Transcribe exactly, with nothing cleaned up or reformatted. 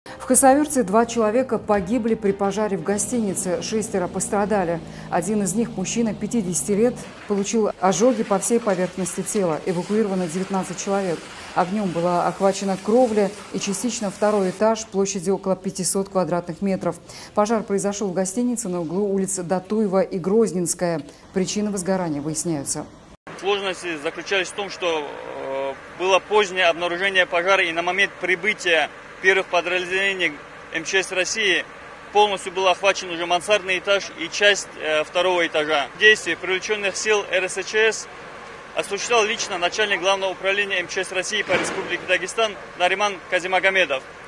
В Хасавюрте два человека погибли при пожаре в гостинице, шестеро пострадали. Один из них, мужчина пятидесяти лет, получил ожоги по всей поверхности тела. Эвакуировано девятнадцать человек. Огнем была охвачена кровля и частично второй этаж площадью около пятисот квадратных метров. Пожар произошел в гостинице на углу улиц Датуева и Грозненская. Причины возгорания выясняются. Сложности заключались в том, что э, было позднее обнаружение пожара, и на момент прибытия первых подразделений эм че эс России полностью был охвачен уже мансардный этаж и часть э, второго этажа. Действия привлеченных сил эр эс че эс осуществлял лично начальник главного управления эм че эс России по Республике Дагестан Нариман Казимагомедов.